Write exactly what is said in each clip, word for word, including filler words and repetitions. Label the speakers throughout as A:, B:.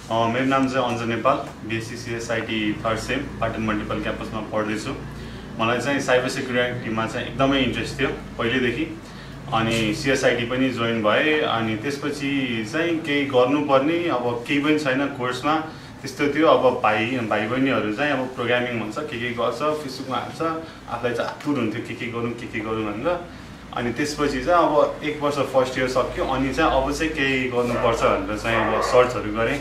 A: मेरो नाम चाहिँ Anjan Nepal, BSc CSIT third sem Patan multiple क्याम्पसमा पढ्दैछु। मलाई चाहिँ साइबर सेक्युरिटीमा चाहिँ एकदमै इन्ट्रेस्ट थियो पहिलेदेखि, अनि सिएसआइटी पनि जोइन भए। अनि त्यसपछि चाहिँ केही गर्नुपर्ने अब केही पनि छैन कोर्समा त्यस्तो थियो। अब भाइ भाइ बहिनीहरू चाहिँ अब प्रोग्रामिङ भन्छ, के के गर्छ, फेसबुकमा हाल्छ, आफूलाई चाहिँ आतुर हुन्थ्यो के के गरौँ के के गरौँ भनेर। अनि त्यसपछि चाहिँ अब एक वर्ष फर्स्ट इयर सक्यो, अनि चाहिँ अब चाहिँ केही गर्नुपर्छ भनेर चाहिँ अब सर्चहरू गरेँ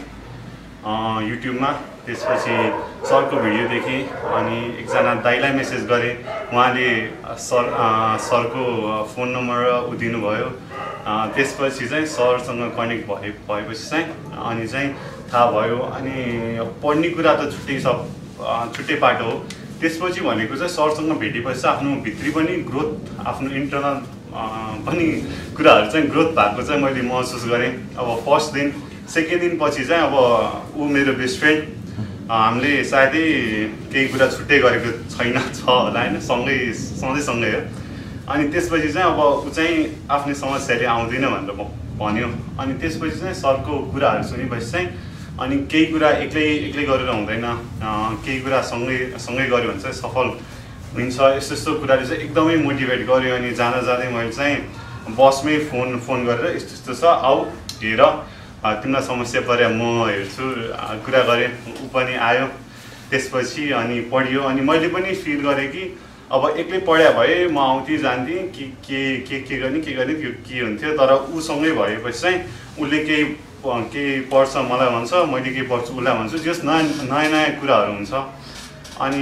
A: युट्युबमा। त्यसपछि सरको भिडियो देखेँ, अनि एकजना दाइलाई मेसेज गरेँ, उहाँले सर सरको फोन नम्बर उ दिनुभयो। त्यसपछि चाहिँ सरसँग कनेक्ट भए भएपछि चाहिँ अनि चाहिँ थाहा भयो। अनि पढ्ने कुरा त छुट्टै सब छुट्टै पाटो हो। त्यसपछि भनेको चाहिँ सरसँग भेटेपछि आफ्नो भित्री पनि ग्रोथ, आफ्नो इन्टरनल पनि कुराहरू चाहिँ ग्रोथ भएको चाहिँ मैले महसुस गरेँ। अब फर्स्ट दिन सेकेन्ड दिन पछि चाहिँ अब ऊ मेरो बेस्ट फ्रेन्ड, हामीले सायदै केही कुरा छुट्टै गरेको छैन छ होला होइन, सँगै सधैँ सँगै हो। अनि त्यसपछि चाहिँ अब ऊ चाहिँ आफ्नै समस्याले आउँदैन भनेर भन्यो। अनि त्यसपछि चाहिँ सरको कुराहरू सुनेपछि चाहिँ अनि केही कुरा एक्लै एक्लै गरेर हुँदैन, केही कुरा सँगै सँगै गऱ्यो भने चाहिँ सफल हुन्छ, यस्तो यस्तो कुराले चाहिँ एकदमै मोटिभेट गर्यो। अनि जाँदा जाँदै मैले चाहिँ बसमै फोन फोन गरेर यस्तो यस्तो छ, आऊ हेर, तिमीलाई समस्या पऱ्यो म हेर्छु कुरा गरेँ। ऊ पनि आयो त्यसपछि अनि पढ्यो। अनि मैले पनि फिल गरेँ कि अब एक्लै पढ्या भए म आउँथेँ जान्थेँ कि के के के गर्ने के गर्ने त्यो के हुन्थ्यो। तर ऊसँगै भएपछि चाहिँ उसले केही केही पढ्छ मलाई भन्छ, मैले केही पढ्छु उसलाई भन्छु, जस नयाँ नयाँ नयाँ कुराहरू हुन्छ। अनि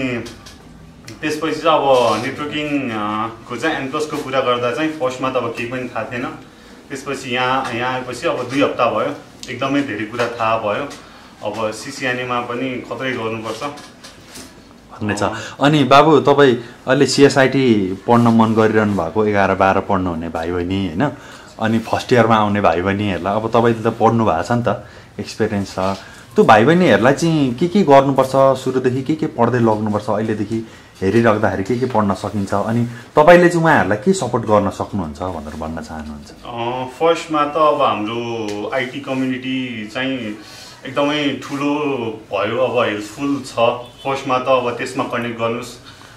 A: त्यसपछि चाहिँ अब नेटवर्किङको चाहिँ एन्कसको कुरा गर्दा चाहिँ फर्स्टमा त अब केही पनि थाहा थिएन। त्यसपछि यहाँ यहाँ आएपछि अब दुई हप्ता भयो, एकदमै धेरै कुरा थाहा भयो। अब सिसिएनएमा पनि खतरै गर्नुपर्छ
B: भन्ने छ। अनि बाबु तपाईँ अहिले सिएसआइटी पढ्न मन गरिरहनु भएको एघार बाह्र पढ्नु हुने भाइ बहिनी होइन, अनि फर्स्ट इयरमा आउने भाइ बहिनीहरूलाई अब तपाईँले त पढ्नु भएको छ नि त, एक्सपिरियन्स छ। त्यो भाइ बहिनीहरूलाई चाहिँ के के गर्नुपर्छ, सुरुदेखि के के पढ्दै लग्नुपर्छ, अहिलेदेखि हेरिराख्दाखेरि के के पढ्न सकिन्छ, अनि तपाईँले चाहिँ उहाँहरूलाई के सपोर्ट गर्न सक्नुहुन्छ भनेर भन्न चाहनुहुन्छ?
A: फर्स्टमा त अब हाम्रो आइटी कम्युनिटी चाहिँ एकदमै ठुलो भयो, अब हेल्पफुल छ। फर्स्टमा त अब त्यसमा कनेक्ट गर्नुहोस्।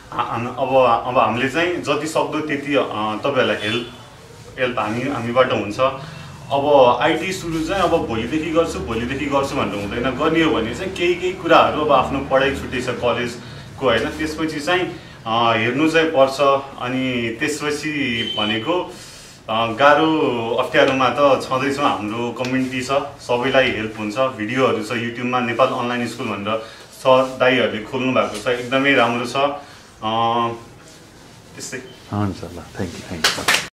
A: अब अब हामीले चाहिँ जति सक्दो त्यति तपाईँहरूलाई हेल्प हेल्प हामी हामीबाट हुन्छ। अब आइटी सुरु चाहिँ अब भोलिदेखि गर्छु भोलिदेखि गर्छु भनेर हुँदैन, गर्ने हो भने चाहिँ केही केही कुराहरू अब आफ्नो पढाइ छुट्टै छ कलेजको होइन, त्यसपछि चाहिँ हेर्नु चाहिँ पर्छ। अनि त्यसपछि भनेको गाह्रो अप्ठ्यारोमा त छँदैछौँ, हाम्रो कम्युनिटी छ, सबैलाई हेल्प हुन्छ। भिडियोहरू छ युट्युबमा, नेपाल अनलाइन स्कुल भनेर सर दाइहरूले खोल्नु भएको छ, एकदमै राम्रो छ। त्यस्तै
B: हुन्छ ल, थ्याङ्क यू थ्याङ्क यू।